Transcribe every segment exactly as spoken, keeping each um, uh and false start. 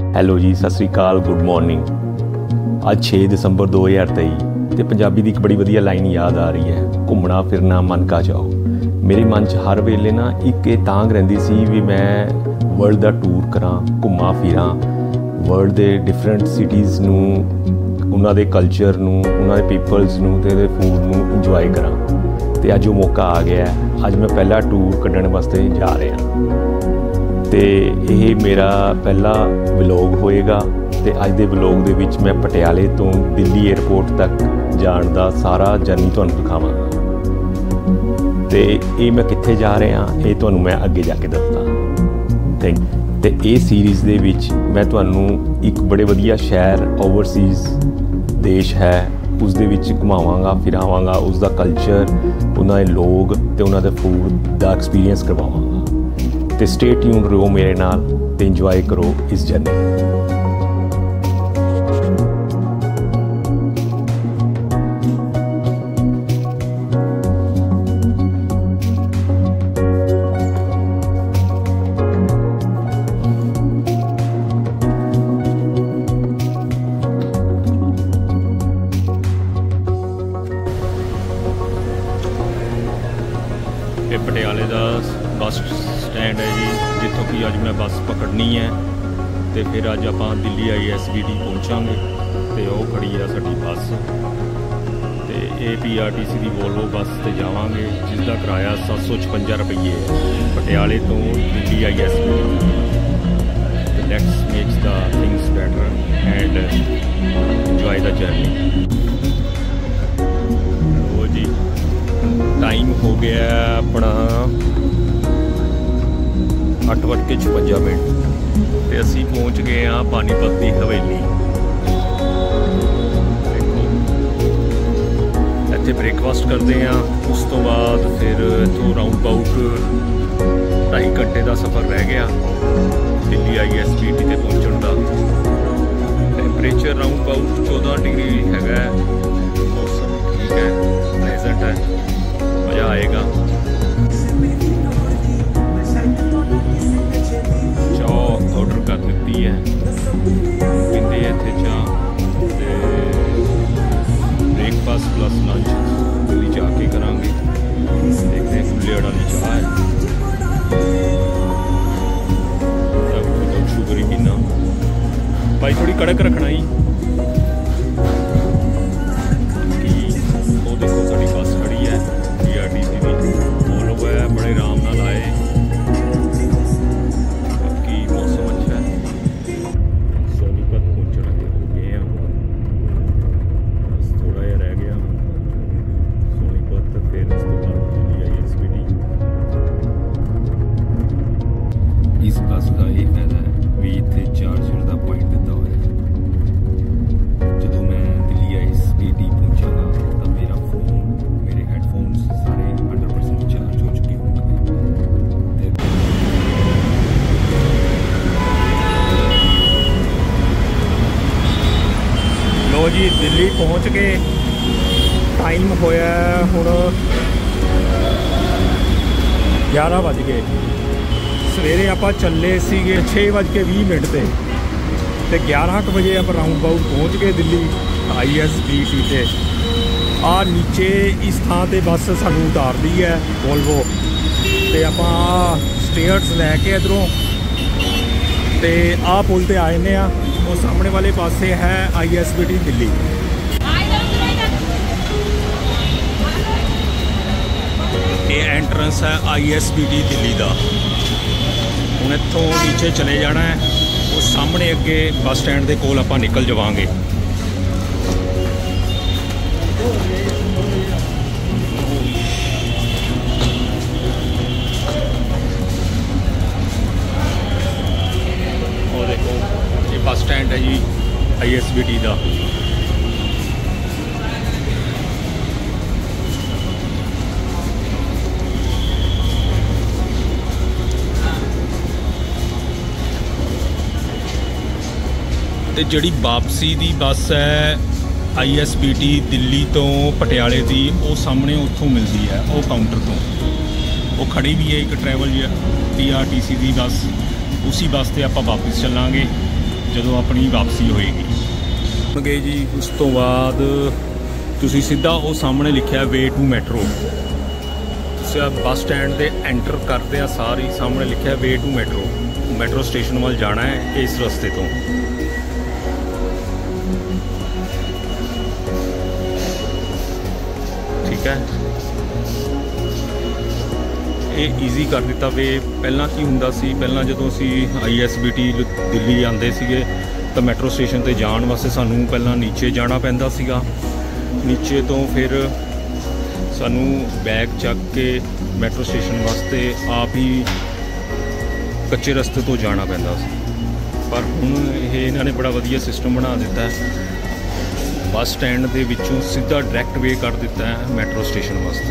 Hello ਜੀ, ਸਤਿ ਸ਼੍ਰੀ ਅਕਾਲ, good morning. ਅੱਜ ਛੇ ਦਸੰਬਰ ਦੋ ਹਜ਼ਾਰ ਤੇਈ ਤੇ ਪੰਜਾਬੀ ਦੀ ਇੱਕ ਬੜੀ ਵਧੀਆ ਲਾਈਨ ਯਾਦ ਆ ਰਹੀ ਹੈ, ਘੁੰਮਣਾ ਫਿਰਨਾ ਮਨ ਕਾ ਚਾਓ। ਮੇਰੇ ਮਨ 'ਚ ਹਰ ਵੇਲੇ ਨਾ ਇੱਕ ਇਹ ਤਾਂਘ ਰਹਿੰਦੀ ਸੀ ਵੀ ਮੈਂ ਵਰਲਡ ਦਾ ਟੂਰ ਕਰਾਂ, ਘੁੰਮਾਂ ਫਿਰਾਂ, ਵਰਲਡ ਦੇ ਡਿਫਰੈਂਟ ਸਿਟੀਜ਼ ਨੂੰ, ਉਹਨਾਂ ਦੇ ਕਲਚਰ ਨੂੰ, ਉਹਨਾਂ ਦੇ ਪੀਪਲਸ ਨੂੰ ਅਤੇ ਉਹਦੇ ਫੂਡ ਨੂੰ ਇੰਜੋਏ ਕਰਾਂ। ਅਤੇ ਅੱਜ ਉਹ ਮੌਕਾ ਆ ਗਿਆ। ਅੱਜ ਮੈਂ ਪਹਿਲਾ ਟੂਰ ਕੱਢਣ ਵਾਸਤੇ ਜਾ ਰਿਹਾ ਅਤੇ ਇਹ ਮੇਰਾ ਪਹਿਲਾ ਵਲੋਗ ਹੋਏਗਾ। ਅਤੇ ਅੱਜ ਦੇ ਵਲੋਗ ਦੇ ਵਿੱਚ ਮੈਂ ਪਟਿਆਲੇ ਤੋਂ ਦਿੱਲੀ ਏਅਰਪੋਰਟ ਤੱਕ ਜਾਣ ਦਾ ਸਾਰਾ ਜਰਨੀ ਤੁਹਾਨੂੰ ਦਿਖਾਵਾਂਗਾ। ਅਤੇ ਇਹ ਮੈਂ ਕਿੱਥੇ ਜਾ ਰਿਹਾ ਇਹ ਤੁਹਾਨੂੰ ਮੈਂ ਅੱਗੇ ਜਾ ਕੇ ਦੱਸਦਾ। Thank you. ਅਤੇ ਇਹ ਸੀਰੀਜ਼ ਦੇ ਵਿੱਚ ਮੈਂ ਤੁਹਾਨੂੰ ਇੱਕ ਬੜੇ ਵਧੀਆ ਸ਼ਹਿਰ, ਓਵਰਸੀਜ਼ ਦੇਸ਼ ਹੈ, ਉਸ ਦੇ ਵਿੱਚ ਘੁਮਾਵਾਂਗਾ, ਫਿਰਾਵਾਂਗਾ, ਉਸ ਦਾ ਕਲਚਰ, ਉਹਨਾਂ ਦੇ ਲੋਕ ਅਤੇ ਉਹਨਾਂ ਦੇ ਫੂਡ ਦਾ ਐਕਸਪੀਰੀਅੰਸ ਕਰਵਾਵਾਂਗਾ। ਅਤੇ ਸਟੇ ਟਿਊਨ ਰਹੋ ਮੇਰੇ ਨਾਲ ਅਤੇ ਇੰਜੋਏ ਕਰੋ ਇਸ ਜਰਨੀ। ਇਹ ਪਟਿਆਲੇ ਦਾ ਬੱਸ ਸਟੈਂਡ ਹੈ ਜੀ, ਜਿੱਥੋਂ ਕਿ ਅੱਜ ਮੈਂ ਬੱਸ ਪਕੜਨੀ ਹੈ ਅਤੇ ਫਿਰ ਅੱਜ ਆਪਾਂ Delhi I S B T ਪਹੁੰਚਾਂਗੇ। ਅਤੇ ਉਹ ਖੜੀ ਆ ਸਾਡੀ ਬੱਸ ਅਤੇ ਇਹ ਪੀ ਆਰ ਟੀ ਸੀ ਦੀ ਵੋਲਵੋ ਬੱਸ 'ਤੇ ਜਾਵਾਂਗੇ, ਜਿਸ ਦਾ ਕਿਰਾਇਆ ਸੱਤ ਸੌ ਛਪੰਜਾ ਰੁਪਈਏ ਹੈ ਪਟਿਆਲੇ ਤੋਂ Delhi I S B T. Let's makes the things better and enjoy the journey. ਉਹ ਜੀ टाइम हो गया अपना अठ वज के छपंजा मिनट तो असी पहुँच गए हाँ पानीपत की हवेली। देखो इत्थे ब्रेकफास्ट करते हैं, उस तो बाद फिर इतों राउंड अबाउट ढाई घंटे का सफ़र रह गया Delhi I S B T पहुँचने का। टैंपरेचर राउंड अबाउट चौदह डिग्री है, मौसम ठीक है, प्लेजेंट है, मज़ा आएगा। चाह ऑर्डर कर दी है, पीते इतने चाह, ब्रेकफास्ट प्लस लंच दिल्ली जाके करांगे। देखते हैं खुले वाली चाह है, शुगर ही पीना भाई, थोड़ी कड़क रखना ही। वो देखो साड़ी बस खड़ी है पी आर टी सी की, वोल्वो है, बड़े आराम नाल आए। बाकी मौसम अच्छा है। सोनीपत पहुँचने हो गए हैं, बस थोड़ा जहा रह गया सोनीपत, फिर उस तो बाद Delhi I S B T. इस बस का ये फायदा है भी इतने चार्जर का पॉइंट दिता हुआ है। जो मैं Delhi I S B T पहुँचागा तो मेरा फोन, मेरे हेडफोन्स सारे हंड्रेड परसेंट चार्ज हो चुके होंगे। लो जी दिल्ली पहुँच गए, टाइम होया हुण ग्यारह बज गए। सवेरे आप चले सीगे छे बज के भी मिनट से, तो ग्यारह क बजे आप राउंड अबाउट पहुँच गए Delhi I S B T से। आ नीचे इस थां ते बस सानू उतार दी है वोल्वो, तो आप स्टेयर्स लैके इधरों तो आ पुल ते आए ने, वो सामने वाले पासे है I S B T Delhi. ये एंट्रेंस है I S B T Delhi का। हुण इत्थों नीचे चले जाना है, वो सामने अगे बस स्टैंड के कोल आपां निकल जावांगे। और देखो ये बस स्टैंड है जी आई एस बी टी का। ਤੇ ਜਿਹੜੀ ਵਾਪਸੀ ਦੀ ਬੱਸ ਹੈ I S B T Delhi तो पटियाले की, वो सामने उत्थों मिलती है, वो काउंटर तो वो खड़ी भी है एक travel P R T C की बस। उसी बस से आप वापस चलांगे ਜਦੋਂ ਆਪਣੀ ਵਾਪਸੀ ਹੋਏਗੀ। ਗਏ ਜੀ, ਉਸ ਤੋਂ ਬਾਅਦ ਤੁਸੀਂ ਸਿੱਧਾ ਉਹ ਸਾਹਮਣੇ ਲਿਖਿਆ ਵੇ ਟੂ ਮੈਟਰੋ। ਤੁਸੀਂ ਆ ਬੱਸ ਸਟੈਂਡ ਦੇ ਐਂਟਰ ਕਰਦੇ ਆ ਸਾਰੀ ਸਾਹਮਣੇ ਲਿਖਿਆ way to metro. Metro station ਵੱਲ ਜਾਣਾ ਹੈ ਇਸ ਰਸਤੇ ਤੋਂ। ਠੀਕ ਹੈ, ਇਹ ਈਜ਼ੀ ਕਰ ਦਿੱਤਾ ਵੇ। ਪਹਿਲਾਂ ਕੀ ਹੁੰਦਾ ਸੀ, ਪਹਿਲਾਂ ਜਦੋਂ ਅਸੀਂ I S B T Delhi ਆਉਂਦੇ ਸੀਗੇ ਤਾਂ ਮੈਟਰੋ ਸਟੇਸ਼ਨ 'ਤੇ ਜਾਣ ਵਾਸਤੇ ਸਾਨੂੰ ਪਹਿਲਾਂ ਨੀਚੇ ਜਾਣਾ ਪੈਂਦਾ ਸੀਗਾ। ਨੀਚੇ ਤੋਂ ਫਿਰ ਸਾਨੂੰ ਬੈਗ ਚੱਕ ਕੇ ਮੈਟਰੋ ਸਟੇਸ਼ਨ ਵਾਸਤੇ ਆਪ ਹੀ ਕੱਚੇ ਰਸਤੇ ਤੋਂ ਜਾਣਾ ਪੈਂਦਾ ਸੀ। ਪਰ ਹੁਣ ਇਹ ਇਹਨਾਂ ਨੇ ਬੜਾ ਵਧੀਆ ਸਿਸਟਮ ਬਣਾ ਦਿੱਤਾ ਹੈ। ਬੱਸ ਸਟੈਂਡ ਦੇ ਵਿੱਚੋਂ ਸਿੱਧਾ ਡਾਇਰੈਕਟ ਵੇ ਕਰ ਦਿੱਤਾ ਹੈ ਮੈਟਰੋ ਸਟੇਸ਼ਨ ਵਾਸਤੇ।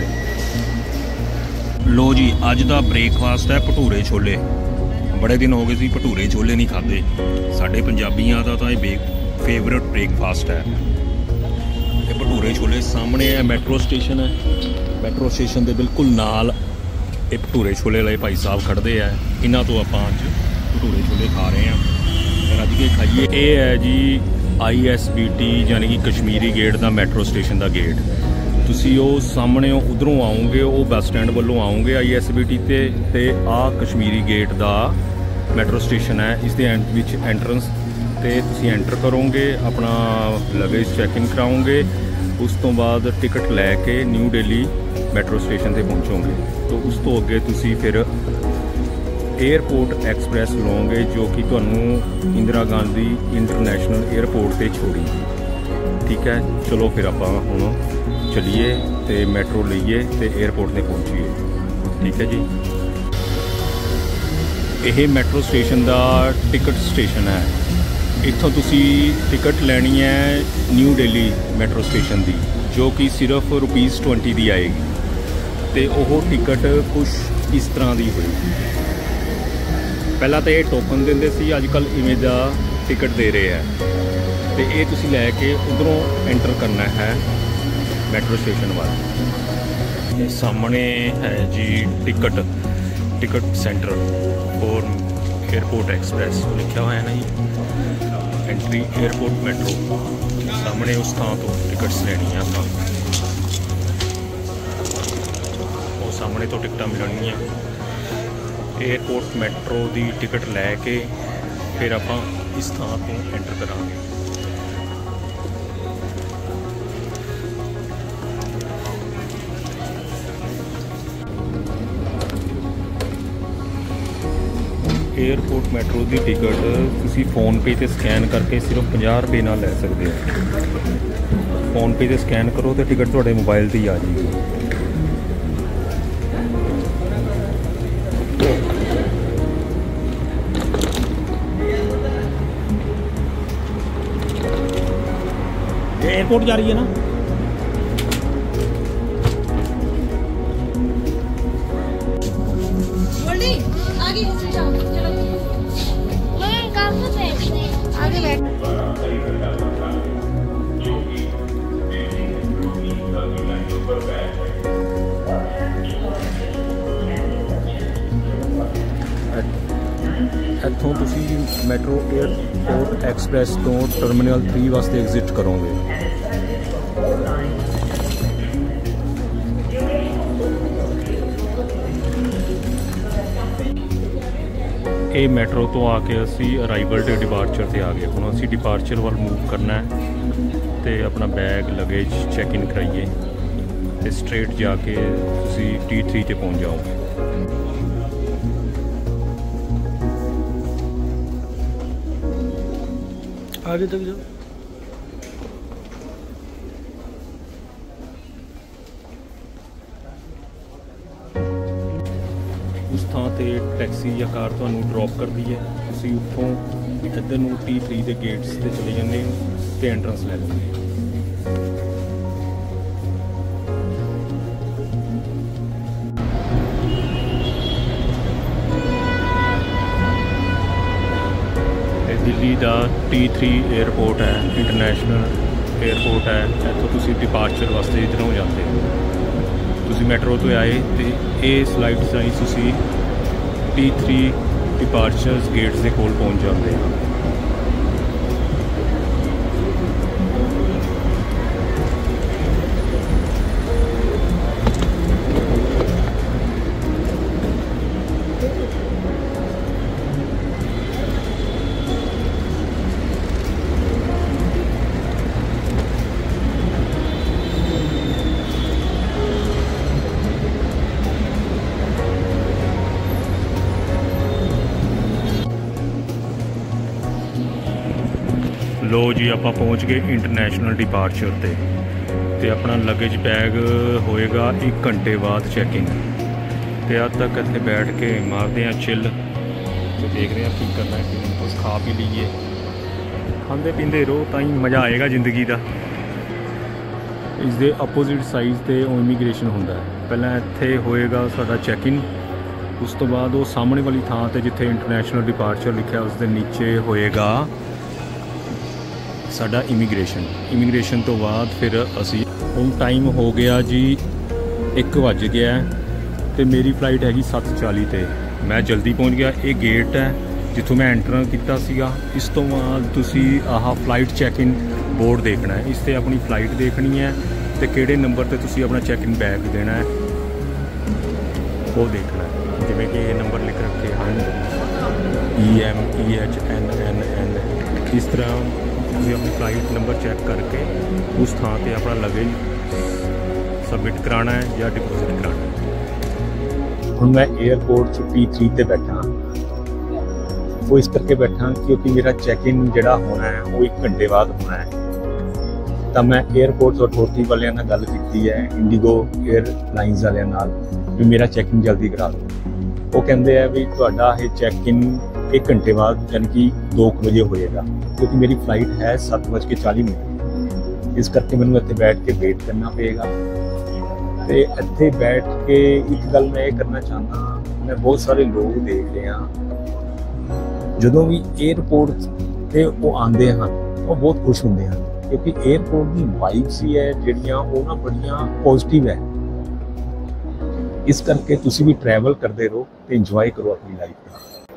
ਲੋ ਜੀ, ਅੱਜ ਦਾ ਬ੍ਰੇਕਫਾਸਟ ਹੈ ਭਟੂਰੇ ਛੋਲੇ। ਬੜੇ ਦਿਨ ਹੋ ਗਏ ਸੀ ਭਟੂਰੇ ਛੋਲੇ ਨਹੀਂ ਖਾਦੇ। ਸਾਡੇ ਪੰਜਾਬੀਆਂ ਦਾ ਤਾਂ ਇਹ ਫੇਵਰਟ ਬ੍ਰੇਕਫਾਸਟ ਹੈ। ਇਹ ਭਟੂਰੇ ਛੋਲੇ ਸਾਹਮਣੇ ਹੈ, ਮੈਟਰੋ ਸਟੇਸ਼ਨ ਹੈ। ਮੈਟਰੋ ਸਟੇਸ਼ਨ ਦੇ ਬਿਲਕੁਲ ਨਾਲ ਇਹ ਭਟੂਰੇ ਛੋਲੇ ਵਾਲੇ ਭਾਈ ਸਾਹਿਬ ਖੜ੍ਹਦੇ ਆ। ਇਹਨਾਂ ਤੋਂ ਆਪਾਂ ਅੱਜ ਭਟੂਰੇ ਛੋਲੇ ਖਾ ਰਹੇ ਹਾਂ। ਰੱਜ ਕੇ ਖਾਈਏ। ਇਹ ਹੈ ਜੀ ਆਈ ਐਸ ਬੀ ਟੀ ਯਾਨੀ ਕਿ ਕਸ਼ਮੀਰੀ ਗੇਟ ਦਾ ਮੈਟਰੋ ਸਟੇਸ਼ਨ ਦਾ ਗੇਟ। ਤੁਸੀਂ ਉਹ ਸਾਹਮਣੇ ਉਧਰੋਂ ਆਓਗੇ, ਉਹ ਬੱਸ ਸਟੈਂਡ ਵੱਲੋਂ ਆਓਗੇ ਆਈ ਐਸ ਬੀ ਟੀ 'ਤੇ ਅਤੇ ਆਹ ਕਸ਼ਮੀਰੀ ਗੇਟ ਦਾ ਮੈਟਰੋ ਸਟੇਸ਼ਨ ਹੈ। ਇਸ ਦੇ ਐਂਡ ਵਿੱਚ ਐਂਟਰੈਂਸ 'ਤੇ ਤੁਸੀਂ ਐਂਟਰ ਕਰੋਗੇ, ਆਪਣਾ ਲਗੇਜ ਚੈੱਕ ਇਨ ਕਰਾਓਗੇ। ਉਸ ਤੋਂ ਬਾਅਦ ਟਿਕਟ ਲੈ ਕੇ ਨਿਊ ਦਿੱਲੀ ਮੈਟਰੋ ਸਟੇਸ਼ਨ 'ਤੇ ਪਹੁੰਚੋਗੇ। ਤਾਂ ਉਸ ਤੋਂ ਅੱਗੇ ਤੁਸੀਂ ਫਿਰ ਏਅਰਪੋਰਟ ਐਕਸਪ੍ਰੈਸ ਲਓਗੇ, ਜੋ ਕਿ ਤੁਹਾਨੂੰ ਇੰਦਰਾ ਗਾਂਧੀ ਇੰਟਰਨੈਸ਼ਨਲ ਏਅਰਪੋਰਟ 'ਤੇ ਛੋੜੀ। ਠੀਕ ਹੈ, ਚਲੋ ਫਿਰ ਆਪਾਂ ਹੁਣ ਚਲੀਏ ਅਤੇ ਮੈਟਰੋ ਲਈਏ ਅਤੇ ਏਅਰਪੋਰਟ 'ਤੇ ਪਹੁੰਚੀਏ। ਠੀਕ ਹੈ ਜੀ, ਇਹ ਮੈਟਰੋ ਸਟੇਸ਼ਨ ਦਾ ਟਿਕਟ ਸਟੇਸ਼ਨ ਹੈ। ਇੱਥੋਂ ਤੁਸੀਂ ਟਿਕਟ ਲੈਣੀ ਹੈ ਨਿਊ ਦਿੱਲੀ ਮੈਟਰੋ ਸਟੇਸ਼ਨ ਦੀ, ਜੋ ਕਿ ਸਿਰਫ ਰੁਪੀਜ਼ ਟਵੰਟੀ ਦੀ ਆਏਗੀ। ਅਤੇ ਉਹ ਟਿਕਟ ਕੁਛ ਇਸ ਤਰ੍ਹਾਂ ਦੀ ਹੋਏਗੀ। ਪਹਿਲਾਂ ਤਾਂ ਇਹ ਟੋਕਨ ਦਿੰਦੇ ਸੀ, ਅੱਜ ਕੱਲ੍ਹ ਇਵੇਂ ਦਾ ਟਿਕਟ ਦੇ ਰਹੇ ਹੈ। ਅਤੇ ਇਹ ਤੁਸੀਂ ਲੈ ਕੇ ਉੱਧਰੋਂ ਐਂਟਰ ਕਰਨਾ ਹੈ ਮੈਟਰੋ ਸਟੇਸ਼ਨ ਵੱਲ। ਇਹ ਸਾਹਮਣੇ ਹੈ ਜੀ ticket ticket centre for airport express ਲਿਖਿਆ ਹੋਇਆ ਨਾ ਜੀ। Entry airport metro. ਸਾਹਮਣੇ ਉਸ ਥਾਂ ਤੋਂ ਟਿਕਟਸ ਲੈਣੀਆਂ ਆਪਾਂ। ਉਹ ਸਾਹਮਣੇ ਤੋਂ ਟਿਕਟਾਂ ਮਿਲਣਗੀਆਂ। ਏਅਰਪੋਰਟ ਮੈਟਰੋ ਦੀ ਟਿਕਟ ਲੈ ਕੇ ਫਿਰ ਆਪਾਂ ਇਸ ਥਾਂ ਤੋਂ ਐਂਟਰ ਕਰਾਂਗੇ। ਏਅਰਪੋਰਟ ਮੈਟਰੋ ਦੀ ਟਿਕਟ ਤੁਸੀਂ ਫੋਨਪੇ 'ਤੇ ਸਕੈਨ ਕਰਕੇ ਸਿਰਫ ਪੰਜਾਹ ਰੁਪਏ ਨਾਲ ਲੈ ਸਕਦੇ ਹੋ। ਫੋਨਪੇ 'ਤੇ ਸਕੈਨ ਕਰੋ ਅਤੇ ਟਿਕਟ ਤੁਹਾਡੇ ਮੋਬਾਈਲ 'ਤੇ ਹੀ ਆ ਜਾਏਗੀ। एयरपोर्ट जा रही है ना। गोल्डी आगे जाओ, चलो मैं काम पे बैठते हैं, आगे बैठ। ਇੱਥੋਂ ਤੁਸੀਂ ਮੈਟਰੋ ਏਅਰਪੋਰਟ ਐਕਸਪ੍ਰੈਸ ਤੋਂ ਟਰਮੀਨਲ ਥ੍ਰੀ ਵਾਸਤੇ ਐਗਜ਼ਿਟ ਕਰੋਗੇ। ਇਹ ਮੈਟਰੋ ਤੋਂ ਆ ਕੇ ਅਸੀਂ ਅਰਾਈਵਲ ਤੇ ਡਿਪਾਰਚਰ 'ਤੇ ਆ ਗਏ। ਹੁਣ ਅਸੀਂ ਡਿਪਾਰਚਰ ਵੱਲ ਮੂਵ ਕਰਨਾ ਹੈ ਅਤੇ ਆਪਣਾ ਬੈਗ ਲਗੇਜ ਚੈੱਕ ਇਨ ਕਰਾਈਏ ਅਤੇ ਸਟ੍ਰੇਟ ਜਾ ਕੇ ਤੁਸੀਂ ਟੀ ਥ੍ਰੀ 'ਤੇ ਪਹੁੰਚ ਜਾਓਗੇ। आगे तक जाओ। उस थां ते टैक्सी या कार तुहानूं ड्रॉप करदी है। तुसीं उत्थों इधर नूं टी थ्री के गेट्स ते चले जांदे हो ते एंट्रेंस ले लैंदे हो। दिल्ली का टी थ्री एयरपोर्ट है, इंटरनेशनल एयरपोर्ट है। इतों तुसी डिपार्चर वास्ते इधरों जाते हो। तुसी मैट्रो तो आए तो ये स्लाइड राही तुसी टी थ्री डिपार्चर्स गेट्स के कोल पहुँच जाते हैं। लो जी ਆਪਾਂ ਪਹੁੰਚ ਗਏ ਇੰਟਰਨੈਸ਼ਨਲ ਡਿਪਾਰਚਰ ਤੇ ਤੇ ਆਪਣਾ लगेज बैग होएगा एक घंटे बाद चैकिंग ਤੇ ਅੱਜ तक ਇੱਥੇ बैठ के मारते हैं चिल ਤੇ देख रहे हैं की करना है कि कुछ खा पी लीए खाते पीते रहो ਤਾਂ ਹੀ मज़ा आएगा जिंदगी का। इस दे अपोजिट साइड से इमीग्रेशन होंदा है। पहला इत्थे होएगा साडा चैकिन, उस तो बाद वो सामने वाली थां ते जिथे इंटरनेशनल डिपार्चर लिखा उस दे नीचे होएगा साडा इमीग्रेशन। इमीग्रेशन तो बाद फिर असी हुण टाइम हो गया जी एक वज गया तो मेरी फ्लाइट हैगी सत्त चाली ते मैं जल्दी पहुंच गया। ये गेट है जिथों मैं एंटर किया सीगा। इस तो बाद तुसी आह फ्लाइट चैक इन बोर्ड देखना है, इस ते अपनी फ्लाइट देखनी है तो किहड़े नंबर ते तुसी अपना चैक इन बैग देना है वो देखना है। जिवें कि ये नंबर लिख रखे हैं E M E H N N N, इस तरह तुसी अपनी फ्लाइट नंबर चैक करके उस थां ते अपना लगेज सबमिट कराना है या डिपोजिट कराना है। हुण मैं एयरपोर्ट च पी थ्री ते बैठा, वो इस करके बैठा क्योंकि मेरा चैक इन जिहड़ा होना है वो एक घंटे बाद होना है। तो मैं एयरपोर्ट अथॉरिटी वालियां नाल गल कीती है, इंडिगो एयरलाइनस वालियां नाल भी मेरा चैक इन जल्दी करा दो। वो कहते हैं भी तुहाडा ये चैक इन एक घंटे बाद यानी कि दो बजे होएगा, क्योंकि मेरी फ्लाइट है सत्त बज के चाली मिनट, इस करके मैंने इत्थे बैठ के वेट करना पेगा। तो इत्थे बैठ के एक गल मैं ये करना चाहता, मैं बहुत सारे लोग देख रहा ਜਦੋਂ ਵੀ 에ਅਰਪੋਰਟ ਤੇ ਉਹ ਆਉਂਦੇ ਹਨ ਉਹ ਬਹੁਤ ਖੁਸ਼ ਹੁੰਦੇ ਹਨ, ਕਿਉਂਕਿ 에ਅਰਪੋਰਟ ਦੀ ਵਾਈਬਸ ਹੀ ਹੈ ਜਿਹੜੀਆਂ ਉਹ ਨਾ ਬੜੀਆਂ ਪੋਜ਼ਿਟਿਵ ਹੈ। ਇਸ ਕਰਕੇ ਤੁਸੀਂ ਵੀ ਟਰੈਵਲ ਕਰਦੇ ਰਹੋ ਤੇ ਇੰਜੋਏ ਕਰੋ ਆਪਣੀ ਲਾਈਫ।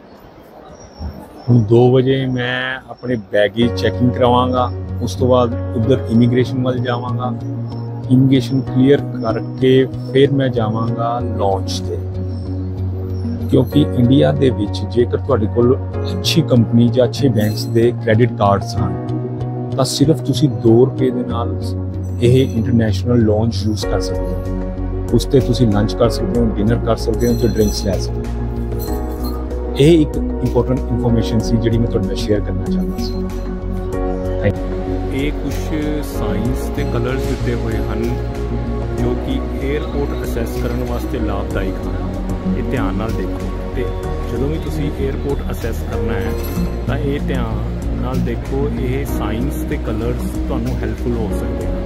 ਹੁਣ ਦੋ ਵਜੇ ਮੈਂ ਆਪਣੇ ਬੈਗੇਜ ਚੈਕਿੰਗ ਕਰਵਾਵਾਂਗਾ, ਉਸ ਤੋਂ ਬਾਅਦ ਉਧਰ ਇਮੀਗ੍ਰੇਸ਼ਨ ਵੱਲ ਜਾਵਾਂਗਾ। ਇਮੀਗ੍ਰੇਸ਼ਨ ਕਲੀਅਰ ਕਰਕੇ ਫਿਰ ਮੈਂ ਜਾਵਾਂਗਾ ਲੌਂਚ ਤੇ, क्योंकि इंडिया दे विच जेकर तुहाडे कोल अच्छी कंपनी या अच्छे बैंक्स दे क्रेडिट कार्ड्स हैं तो सिर्फ तुसी दो रुपये दे नाल यह इंटरनेशनल लॉन्च यूज़ कर सकते हो। उस ते तुसी लंच कर सकते हो, डिनर कर सकते हो, तो ड्रिंक्स लै सकते हो। यह एक इंपॉर्टेंट इन्फॉर्मेशन सी जिहड़ी मैं तुहाडे नाल शेयर करना चाहता सी। Thank you. ये कुछ साइंस ते कलर्स दिते हुए हैं जो कि एयरपोर्ट असैस करने वास्ते लाभदायक हैं। ये ध्यान नाल देखो, तो जो भी तुसी एयरपोर्ट असैस करना है तो ये ध्यान नाल देखो, ये साइंस ते कलर्स तुहानू हैल्पफुल हो सकते हैं।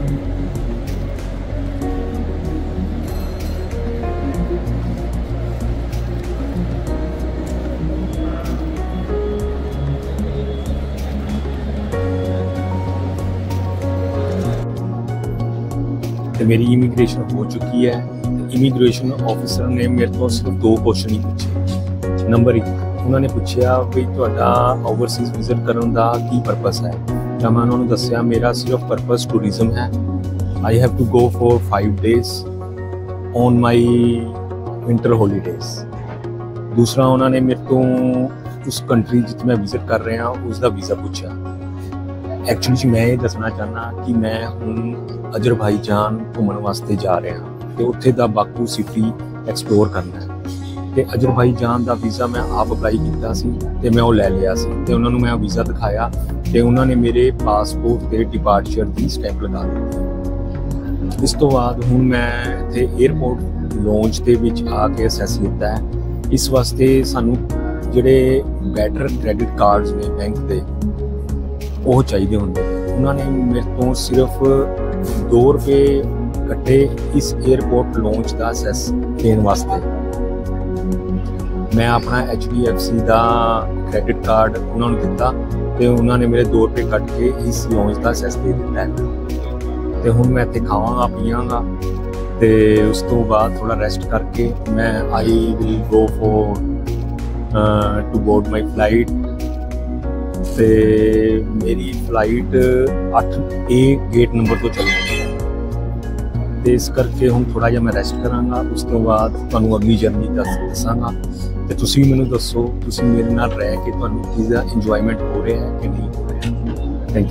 तो मेरी इमीग्रेशन हो चुकी है। इमीग्रेशन ऑफिसर ने मेरे को सिर्फ दो क्वेश्चन ही पूछे। नंबर एक, उन्होंने पूछा भी तुहाडा ओवरसीज़ विजिट करने का की परपस है, तो मैं उन्होंने दसिया मेरा सिर्फ परपस टूरिज्म है। I have to go for five days on my winter holidays. दूसरा, उन्होंने मेरे को उस कंट्री जिथे मैं विजिट कर रहा उसका वीज़ा पूछा। एक्चुअली मैं ये दसना चाहना कि मैं हुण अजरबैजान घूमन वास्ते जा रहा तो उत्थे दा बाकू सिटी एक्सप्लोर करना है। तो अजरबैजान का वीज़ा मैं आप अप्लाई किया सी ते मैं वो लै लिया सी ते उन्होंने मैं वीज़ा दिखाया तो उन्होंने मेरे पासपोर्ट के डिपार्चर की स्टैंप लगा दी। इस तो बाद हुण मैं इत्थे एयरपोर्ट लॉन्च के विच आके असैस लिता है। इस वास्ते सानू जिहड़े बैटर क्रेडिट कार्ड्स ने बैंक के वो चाहिए होंगे। उन्होंने मेरे को सिर्फ दो रुपये कट्टे इस एयरपोर्ट लॉन्च का असैस देने वास्ते। मैं अपना एच डी एफ सी का क्रेडिट कार्ड उन्होंने दिता तो उन्होंने मेरे दो रुपये कट के इस लॉन्च का असैस दे दिता है। तो हुण मैं इत्थे खावांगा पीवांगा तो उस तो बाद थोड़ा रेस्ट करके मैं I will go for to board my flight. तो मेरी फ्लाइट अठ ए गेट नंबर तो चलनी है, तो इस करके हुण थोड़ा जिहा मैं रेस्ट करांगा। उस तो बाद तुहानूं अगली जर्नी दस दसांगा तो तुसीं मैनूं दसो तुसीं मेरे नाल रह के तुहानूं किसदा इंजॉयमेंट हो रहा है कि नहीं हो रहा। Thank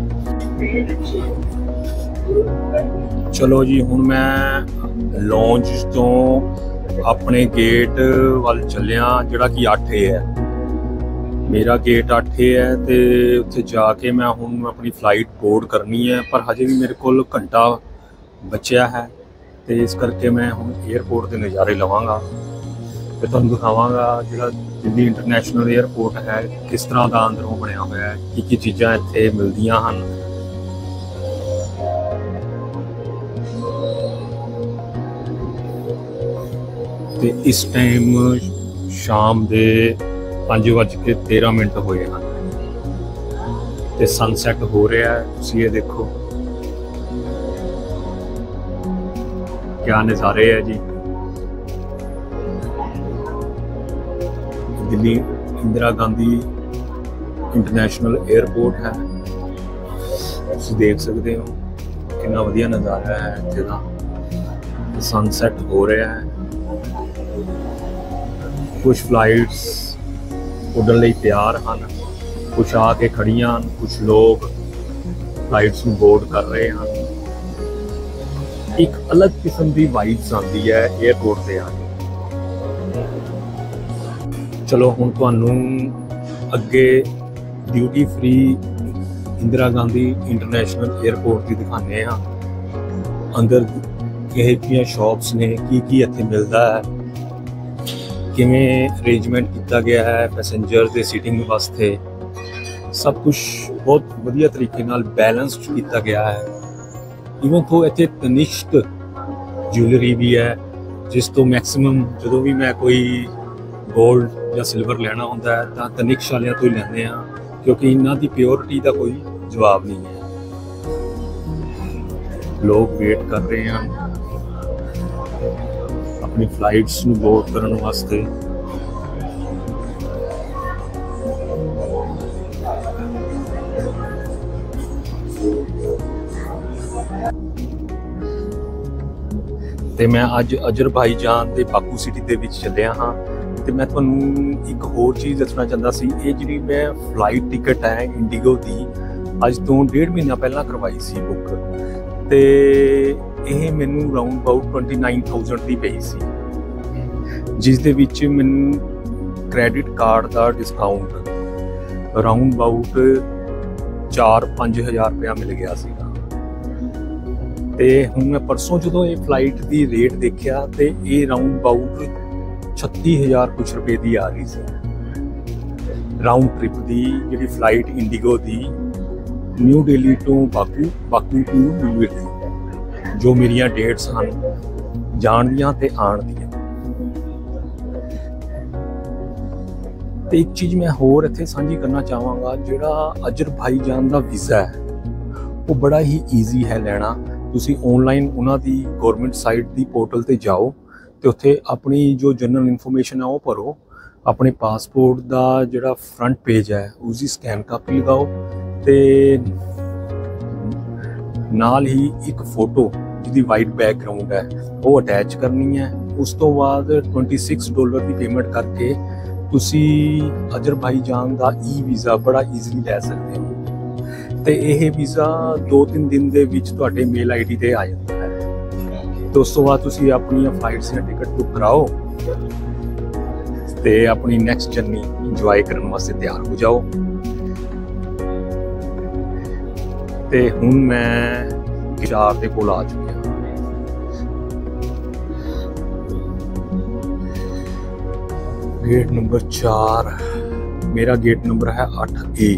you. चलो जी, हुण मैं लॉन्च तो अपने गेट वाल चलिया जिहड़ा कि अठ ए है। मेरा गेट अठ है तो उत्थे जाके मैं हुण अपनी फ्लाइट बोर्ड करनी है, पर हजे भी मेरे को घंटा बचिया है, तो इस करके मैं हुण एयरपोर्ट के नज़ारे लवांगा ते तुहानूं दिखावांगा जिहड़ा दिल्ली इंटरनेशनल एयरपोर्ट है किस तरह का अंदरों बनया होया है, की की चीज़ां इत्थे मिलदियां हन। ते इस टाइम शाम के पाँच बज के तेरह मिनट होए हैं ते सनसैट हो रहा है। तुसीं ये देखो क्या नज़ारे है जी। दिल्ली इंदिरा गांधी इंटरनेशनल एयरपोर्ट है, तुसीं देख सकते हो कितना वधिया नज़ारा है इत्थे दा। सनसैट हो रहा है, कुछ फ्लाइट्स उड़न लई तैयार हैं, कुछ आके खड़ियां, कुछ लोग फ्लाइट्स नूं बोर्ड कर रहे हैं। एक अलग किस्म की वाइब्स आती है एयरपोर्ट से आके। चलो हुण तुहानूं अगे duty free Indira Gandhi international airport की दिखाने हैं। अंदर किह जिहियां शॉप्स ने, की की इत्थे मिलदा है, किवें अरेंजमेंट किया गया है पैसेंजर के सीटिंग वास्ते, सब कुछ बहुत वधिया तरीके नाल बैलेंस्ड किया गया है। इवन तो इत्थे तनिष्क ज्वैलरी भी है, जिस तो मैक्सिमम जो भी मैं कोई गोल्ड या सिल्वर लेना होंदा है तो तनिष्क वालियां तो ही लैंदे आ, क्योंकि इन्हां दी प्योरिटी का कोई जवाब नहीं है। लोग वेट कर रहे हैं अपनी फ्लाइट्स नूं बोर्ड करने वास्ते। ते मैं अज अजरबैजान के बाकू सिटी के विच चलिया हाँ। तो मैं तुहानूं एक होर चीज़ दसना चाहता सी, ये जिहड़ी मैं फ्लाइट टिकट है इंडिगो की अज तो डेढ़ महीना पहला करवाई सी बुक, तो ये मैनू round about twenty nine thousand की पई सी, जिस दे विच मैनू क्रैडिट कार्ड का डिस्काउंट राउंड अबाउट चार पाँच हज़ार रुपया मिल गया सीगा। ते हुण मैं परसों जो ये फ्लाइट की रेट देखा तो ये राउंड अबाउट छत्ती हज़ार कुछ रुपए की आ रही सी राउंड ट्रिप की, जी फ्लाइट इंडिगो की new Delhi to Baku, Baku to new Delhi, जो मेरिया डेट्स हैं जान दियां ते आण दियां। ते एक चीज़ मैं होर इत्थे सांझी करना चाहांगा, जिहड़ा अजरबैजान का वीज़ा है वो बड़ा ही ईजी है लेना। तुसी ऑनलाइन उन्हां दी गौरमेंट साइट दी पोर्टल ते जाओ तो उत्थे अपनी जो जनरल इन्फॉर्मेशन है वो भरो, अपने पासपोर्ट का जिहड़ा फ्रंट पेज है उसकी स्कैन कापी लगाओ, ते नाल ही एक फोटो जिहदी वाइट बैकग्राउंड है वो अटैच करनी है। उस तो बाद ट्वेंटी सिक्स डॉलर की पेमेंट करके तुसी अजरबैजान का ई वीज़ा बड़ा ईजीली लै सकते हो। तो यह वीज़ा दो तीन दिन के विच तुहाडे मेल आई डी ते आ जाता है। तो उस तो बाद तुसी अपनी फ्लाइट्स दी टिकट बुक कराओ ते अपनी नैक्सट जर्नी इंजॉय करने वास्ते तैयार हो जाओ। ते हुण मैं चार दे कोल आ चुकिया। गेट नंबर चार, मेरा गेट नंबर है अठ ए।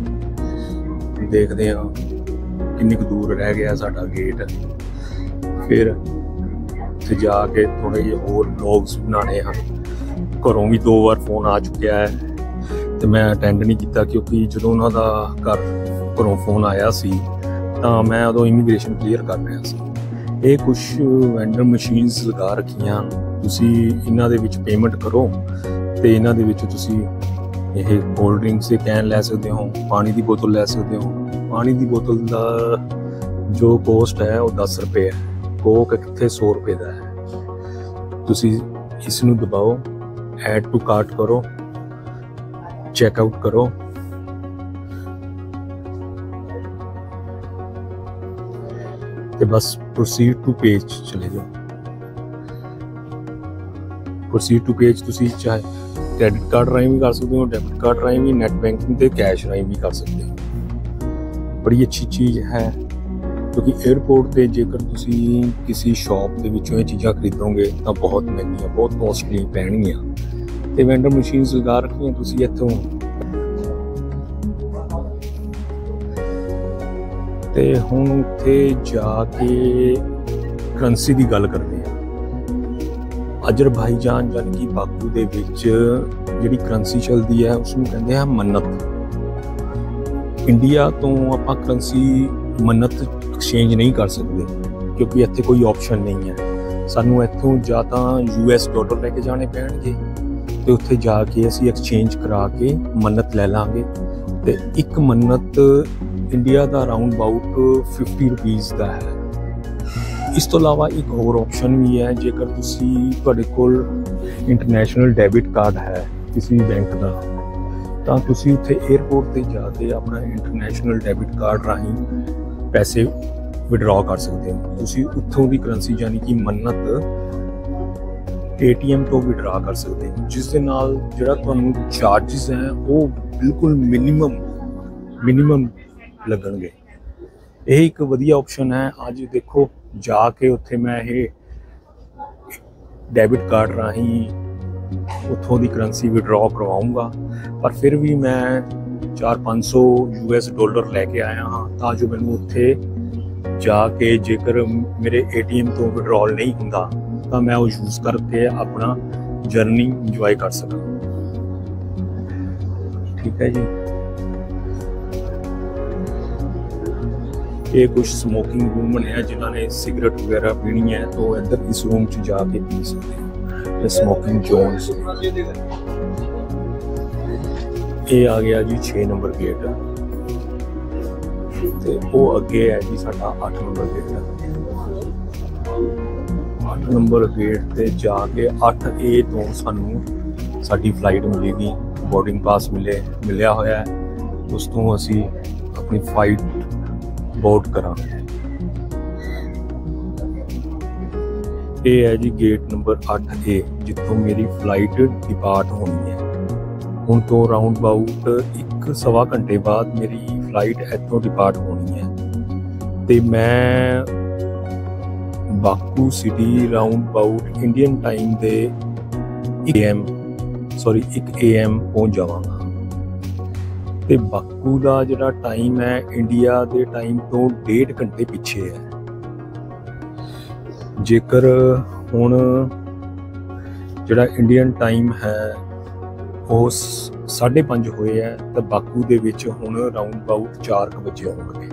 देखते हैं किन्नी कुछ दूर रह गया साडा गेट। फिर उत्थे जाके थोड़े जे होर व्लॉग्स बनाने हैं। घरों भी दो बार फोन आ चुकिया है तो मैं अटेंड नहीं किया, क्योंकि जो उन्हों का घर घरों फोन आया सी तो मैं उदों इमीग्रेशन क्लीयर कर रहा सी। ये कुछ वेंडर मशीन्स लगा रखियां, तुसी इन्हां दे विच पेमेंट करो तो इन्हां दे विच तुसी ये कोल्ड ड्रिंक्स के कैन लै सकते हो, पानी की बोतल लै सकते हो। पानी की बोतल का जो कॉस्ट है वो दस रुपये है, कोक कितने सौ रुपये का है। तुसी इसनूं दबाओ, ऐड टू कार्ट करो, चेकआउट करो, तो बस प्रोसीड टू पेज चले जाओ। प्रोसीड टू पेज तुसी चाहे ਕ੍ਰੈਡਿਟ ਕਾਰਡ ਰਾਹੀਂ ਵੀ ਕਰ ਸਕਦੇ ਹੋ, ਡੈਬਿਟ ਕਾਰਡ ਰਾਹੀਂ ਵੀ, ਨੈਟ ਬੈਂਕਿੰਗ ਤੇ ਕੈਸ਼ ਰਾਹੀਂ ਵੀ ਕਰ ਸਕਦੇ ਹੋ। ਬੜੀ ਅੱਛੀ ਚੀਜ਼ ਹੈ ਕਿਉਂਕਿ 에ਅਰਪੋਰਟ ਤੇ ਜੇਕਰ ਤੁਸੀਂ ਕਿਸੇ ਸ਼ਾਪ ਦੇ ਵਿੱਚੋਂ ਇਹ ਚੀਜ਼ਾਂ ਖਰੀਦੋਗੇ ਤਾਂ ਬਹੁਤ ਮਹਿੰਗੀਆਂ, ਬਹੁਤ ਕੋਸਟਲੀ ਪੈਣਗੀਆਂ। ਤੇ ਵੈਂਡਰ ਮਸ਼ੀਨਸ ਲਗਾ ਰੱਖੀਆਂ ਤੁਸੀਂ ਇੱਥੋਂ। ਤੇ ਹੁਣ ਉੱਥੇ ਜਾ ਕੇ ਕਰੰਸੀ ਦੀ ਗੱਲ ਕਰਦੇ ਹਾਂ। ਅਜ਼ਰਬਾਈਜਾਨ ਯਾਨੀ ਕਿ ਬਾਕੂ ਦੇ ਵਿੱਚ ਜਿਹੜੀ ਕਰੰਸੀ ਚੱਲਦੀ ਹੈ ਉਸਨੂੰ ਕਹਿੰਦੇ ਆ ਮੰਨਤ। ਇੰਡੀਆ ਤੋਂ ਆਪਾਂ ਕਰੰਸੀ ਮੰਨਤ ਐਕਸਚੇਂਜ ਨਹੀਂ ਕਰ ਸਕਦੇ ਕਿਉਂਕਿ ਇੱਥੇ ਕੋਈ ਆਪਸ਼ਨ ਨਹੀਂ ਹੈ। ਸਾਨੂੰ ਇੱਥੋਂ ਜਾਂ ਤਾਂ ਯੂ ਐਸ ਡਾਲਰ ਲੈ ਕੇ ਜਾਣੇ ਪੈਣਗੇ ਤੇ ਉੱਥੇ ਜਾ ਕੇ ਅਸੀਂ ਐਕਸਚੇਂਜ ਕਰਾ ਕੇ ਮੰਨਤ ਲੈ ਲਾਂਗੇ। ਤੇ ਇੱਕ ਮੰਨਤ ਇੰਡੀਆ ਦਾ ਅਰਾਊਂਡ ਅਬਾਊਟ ਫਿਫਟੀ ਰੁਪੀਜ਼ ਦਾ ਹੈ। ਇਸ ਤੋਂ ਇਲਾਵਾ ਇੱਕ ਹੋਰ ਆਪਸ਼ਨ ਵੀ ਹੈ, ਜੇਕਰ ਤੁਸੀਂ ਤੁਹਾਡੇ ਕੋਲ ਇੰਟਰਨੈਸ਼ਨਲ ਡੈਬਿਟ ਕਾਰਡ ਹੈ ਕਿਸੇ ਵੀ ਬੈਂਕ ਦਾ ਤਾਂ ਤੁਸੀਂ ਉੱਥੇ 에ਅਰਪੋਰਟ ਤੇ ਜਾ ਕੇ ਆਪਣਾ ਇੰਟਰਨੈਸ਼ਨਲ ਡੈਬਿਟ ਕਾਰਡ ਰਾਹੀਂ ਪੈਸੇ ਵਿਡਰਾਅ ਕਰ ਸਕਦੇ ਹੋ। ਤੁਸੀਂ ਉੱਥੋਂ ਦੀ ਕਰੰਸੀ ਯਾਨੀ ਕਿ ਮੰਨਤ ਏ ਟੀ ਐਮ ਤੋਂ ਵਿਡਰਾਅ ਕਰ ਸਕਦੇ ਹੋ, ਜਿਸ ਦੇ ਨਾਲ ਜਿਹੜਾ ਤੁਹਾਨੂੰ ਚਾਰਜਿਸ ਹੈ ਉਹ ਬਿਲਕੁਲ ਮਿਨੀਮਮ ਮਿਨੀਮਮ ਲੱਗਣਗੇ। ਇਹ ਇੱਕ ਵਧੀਆ ਆਪਸ਼ਨ ਹੈ। ਅੱਜ ਦੇਖੋ ਜਾ ਕੇ ਉੱਥੇ ਮੈਂ ਇਹ ਡੈਬਿਟ ਕਾਰਡ ਰਾਹੀਂ ਉੱਥੋਂ ਦੀ ਕਰੰਸੀ ਵਿਡਰਾਅ ਕਰਵਾਊਂਗਾ, ਪਰ ਫਿਰ ਵੀ ਮੈਂ ਚਾਰ ਪੰਜ ਸੌ ਯੂ ਐਸ ਡਾਲਰ ਲੈ ਕੇ ਆਇਆ ਹਾਂ ਤਾਂ ਜੋ ਮੈਨੂੰ ਉੱਥੇ ਜਾ ਕੇ ਜੇਕਰ ਮੇਰੇ ਏ ਟੀ ਐਮ ਤੋਂ ਵਿਡਰਾਅ ਨਹੀਂ ਹੁੰਦਾ ਤਾਂ ਮੈਂ ਉਹ ਯੂਜ਼ ਕਰਕੇ ਆਪਣਾ ਜਰਨੀ ਇੰਜੋਏ ਕਰ ਸਕਾਂ। ਠੀਕ ਹੈ ਜੀ। ਇਹ ਕੁਝ ਸਮੋਕਿੰਗ ਰੂਮ ਬਣਿਆ, ਜਿਨ੍ਹਾਂ ਨੇ ਸਿਗਰਟ ਵਗੈਰਾ ਪੀਣੀ ਹੈ ਤਾਂ ਇੱਧਰ ਇਸ ਰੂਮ 'ਚ ਜਾ ਕੇ ਪੀ ਸਕਦੇ ਹੋ। ਇਹ ਸਮੋਕਿੰਗ ਜ਼ੋਨਸ। ਇਹ ਆ ਗਿਆ ਜੀ ਛੇ ਨੰਬਰ ਗੇਟ ਤੇ ਉਹ ਅੱਗੇ ਹੈ ਜੀ ਸਾਡਾ ਅੱਠ ਨੰਬਰ ਗੇਟ। ਅੱਠ ਨੰਬਰ ਗੇਟ ਤੇ ਜਾ ਕੇ ਅੱਠ ਏ ਤੋਂ ਸਾਨੂੰ ਸਾਡੀ ਫਲਾਈਟ ਮਿਲੇਗੀ। ਬੋਰਡਿੰਗ ਪਾਸ ਮਿਲੇ ਮਿਲਿਆ ਹੋਇਆ ਹੈ, ਉਸ ਤੋਂ ਅਸੀਂ ਆਪਣੀ ਫਲਾਈਟ ਬੋਰਡ ਕਰਾਂਗੇ। ਇਹ ਹੈ ਜੀ ਗੇਟ ਨੰਬਰ ਅੱਠ ਏ ਜਿੱਥੋਂ ਮੇਰੀ ਫਲਾਈਟ ਡਿਪਾਰਟ ਹੋਣੀ ਹੈ। ਹੁਣ ਤੋਂ ਰਾਊਂਡ ਅਬਾਊਟ ਇੱਕ ਸਵਾ ਘੰਟੇ ਬਾਅਦ ਮੇਰੀ ਫਲਾਈਟ ਇੱਥੋਂ ਡਿਪਾਰਟ ਹੋਣੀ ਹੈ ਤੇ ਮੈਂ Baku city round about Indian time ਦੇ ਇੱਕ ਏ ਐਮ ਸੌਰੀ ਇੱਕ ਏ ਐਮ ਪਹੁੰਚ ਜਾਵਾਂਗਾ। ਤੇ ਬਾਕੂ ਦਾ ਜਿਹੜਾ ਟਾਈਮ ਹੈ ਇੰਡੀਆ ਦੇ ਟਾਈਮ ਤੋਂ ਡੇਢ ਘੰਟੇ ਪਿੱਛੇ ਹੈ। ਜੇਕਰ ਹੁਣ ਜਿਹੜਾ ਇੰਡੀਅਨ ਟਾਈਮ ਹੈ ਉਹ ਸਾਢੇ ਪੰਜ ਹੋਏ ਹੈ ਤਾਂ ਬਾਕੂ ਦੇ ਵਿੱਚ ਹੁਣ ਰਾਊਂਡ ਅਬਾਊਟ ਚਾਰ ਕੁ ਵਜੇ ਹੋਣਗੇ।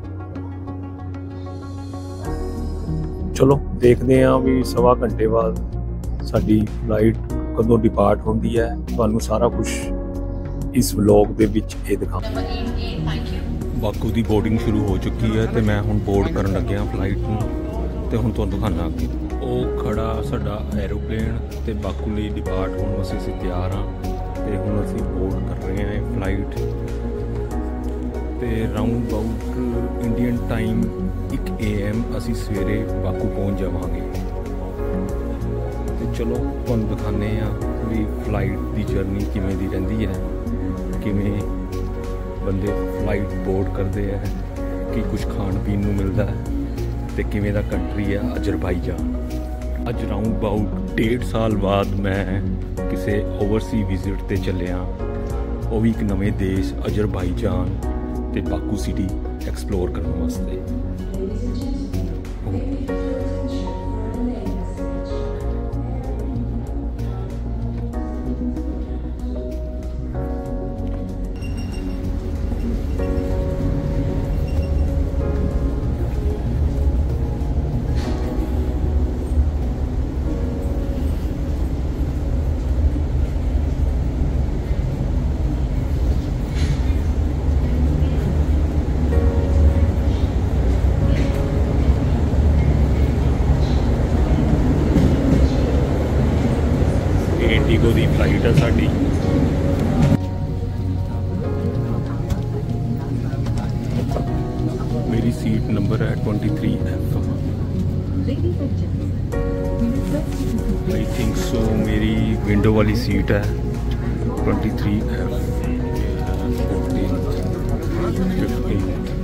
ਚਲੋ ਦੇਖਦੇ ਹਾਂ ਵੀ ਸਵਾ ਘੰਟੇ ਬਾਅਦ ਸਾਡੀ ਫਲਾਈਟ ਕਦੋਂ ਡਿਪਾਰਟ ਹੁੰਦੀ ਹੈ। ਤੁਹਾਨੂੰ ਸਾਰਾ ਕੁਝ ਇਸ ਵਲੌਗ ਦੇ ਵਿੱਚ ਇਹ ਦਿਖਾਵਾਂਗਾ। ਬਾਕੂ ਦੀ ਬੋਰਡਿੰਗ ਸ਼ੁਰੂ ਹੋ ਚੁੱਕੀ ਹੈ ਤੇ ਮੈਂ ਹੁਣ ਬੋਰਡ ਕਰਨ ਲੱਗਿਆ ਫਲਾਈਟ ਨੂੰ ਤੇ ਹੁਣ ਤੁਹਾਨੂੰ ਦਿਖਾਣਾ ਅੱਗੇ। ਉਹ ਖੜਾ ਸਾਡਾ ਐਰੋਪਲੇਨ ਤੇ ਬਾਕੂ ਲਈ ਡਿਪਾਰਟ ਹੋਣ ਵਾਸਤੇ ਅਸੀਂ ਤਿਆਰ ਹਾਂ ਤੇ ਹੁਣ ਅਸੀਂ ਬੋਰਡ ਕਰ ਰਹੇ ਹਾਂ ਇਹ ਫਲਾਈਟ ਤੇ ਰਾਊਂਡ ਅਬਾਊਟ ਇੰਡੀਅਨ ਟਾਈਮ ਇੱਕ ਏ ਐਮ ਅਸੀਂ ਸਵੇਰੇ ਬਾਕੂ ਪਹੁੰਚ ਜਾਵਾਂਗੇ। ਤੇ ਚਲੋ ਤੁਹਾਨੂੰ ਦਿਖਾਉਂਦੇ ਹਾਂ ਵੀ ਫਲਾਈਟ ਦੀ ਜਰਨੀ ਕਿਵੇਂ ਦੀ ਰਹਿੰਦੀ ਹੈ, ਕਿਵੇਂ ਬੰਦੇ ਫਲਾਈਟ ਬੋਰਡ ਕਰਦੇ ਹੈ, ਕੀ ਕੁਝ ਖਾਣ ਪੀਣ ਨੂੰ ਮਿਲਦਾ ਹੈ ਤੇ ਕਿਵੇਂ ਦਾ ਕੰਟਰੀ ਆ ਅਜ਼ਰਬਾਈਜਾਨ। ਅੱਜ ਰਾਊਂਡ ਅਬਾਊਟ ਡੇਢ ਸਾਲ ਬਾਅਦ ਮੈਂ ਕਿਸੇ ਓਵਰਸੀ ਵਿਜ਼ਿਟ ਤੇ ਚੱਲਿਆ, ਉਹ ਵੀ ਇੱਕ ਨਵੇਂ ਦੇਸ਼ ਅਜ਼ਰਬਾਈਜਾਨ ਤੇ ਬਾਕੂ ਸਿਟੀ ਐਕਸਪਲੋਰ ਕਰਨ ਵਾਸਤੇ। ਇੰਡੀਗੋ ਦੀ ਫਲਾਈਟ ਹੈ ਸਾਡੀ। ਮੇਰੀ ਸੀਟ ਨੰਬਰ ਹੈ twenty three F. I think so ਮੇਰੀ ਵਿੰਡੋ ਵਾਲੀ ਸੀਟ ਹੈ। Twenty three F fourteen fifteen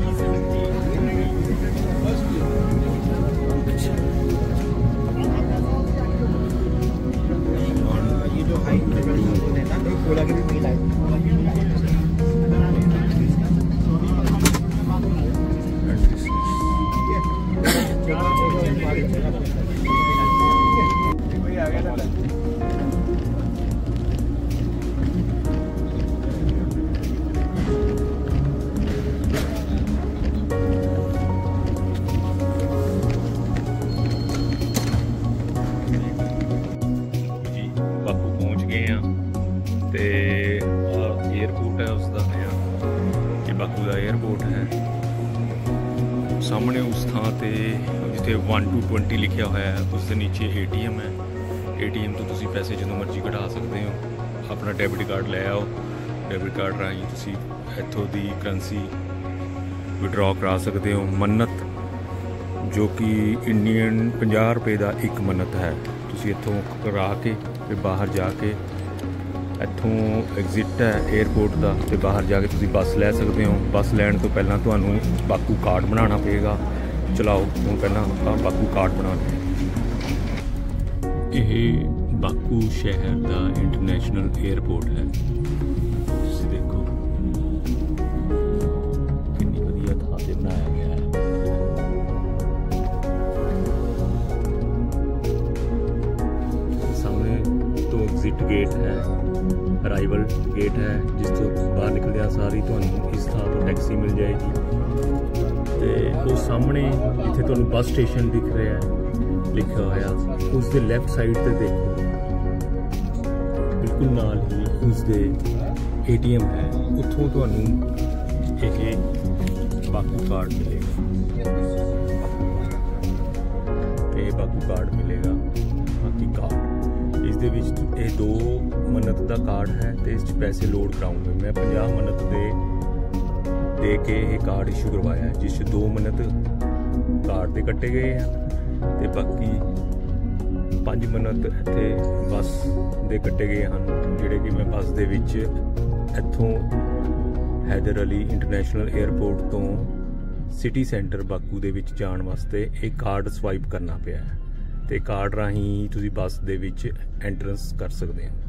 airport है उसका नया, ये बाकू का एयरपोर्ट है। सामने उस थां ते जिथे वन टू ट्वेंटी लिखा हुआ है उस नीचे ए टी एम है। ए टी एम तो तुसी पैसे जो मर्जी कढ़ा सकते हो, अपना डेबिट कार्ड ले आओ, डेबिट कार्ड राही तुसी इत्थों दी करंसी विड्रॉ करा सकते हो। मन्नत जो कि इंडियन पचास रुपए का एक मन्नत है, तुसी इत्थों करा के फिर बाहर जाके इत्थों एग्जिट है एयरपोर्ट का, तो बाहर जाके तुसी बस ले सकते हो। बस लैन तो पहला तुहानू बाकू कार्ड बनाना पेगा। चलाओ हूँ पहला बाकू कार्ड बनाना। यह बाकू शहर का इंटरनेशनल एयरपोर्ट है। तुसी देखो कितनी वधिया थां ते बनाया गया है। सामने तो एग्जिट गेट है, अराइवल गेट है, जिस तो बाहर निकलदे सारी तुहानू इस थां तो टैक्सी मिल जाएगी। तो वो सामने इत्थे तुहानू बस स्टेशन दिख रहा है लिखा होया, उसके लैफ्ट साइड ते देखो बिल्कुल नाल ही उसके ए टी एम है, उत्थों तुहानू एक बाकू कार्ड मिलेगा। ये बाकू कार्ड मिलेगा, बाकी कार्ड इस दे विच ये दो मन्नत का कार्ड है, तो इस पैसे लोड कराऊंगे मैं। पचास मन्नत दे दे के ये कार्ड इशू करवाया है, जिस दो मन्नत कार्ड से कट्टे गए हैं, तो बाकी पाँच मन्नत इत्थे बस दे कट्टे गए हैं, जिहड़े कि मैं बस दे विच इत्थों हैदर अली इंटरनेशनल एयरपोर्ट तो सिटी सेंटर बाकू दे विच जाण वास्ते एक कार्ड स्वाइप करना पिया है। तो कार्ड राही तुसी बस दे विच एंट्रेंस कर सकते हो।